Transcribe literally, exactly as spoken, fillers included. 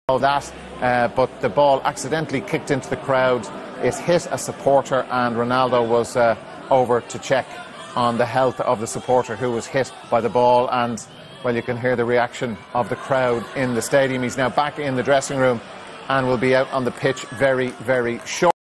that, uh, but the ball accidentally kicked into the crowd. It hit a supporter, and Ronaldo was uh, over to check on the health of the supporter who was hit by the ball. And, well, you can hear the reaction of the crowd in the stadium. He's now back in the dressing room and will be out on the pitch very, very short.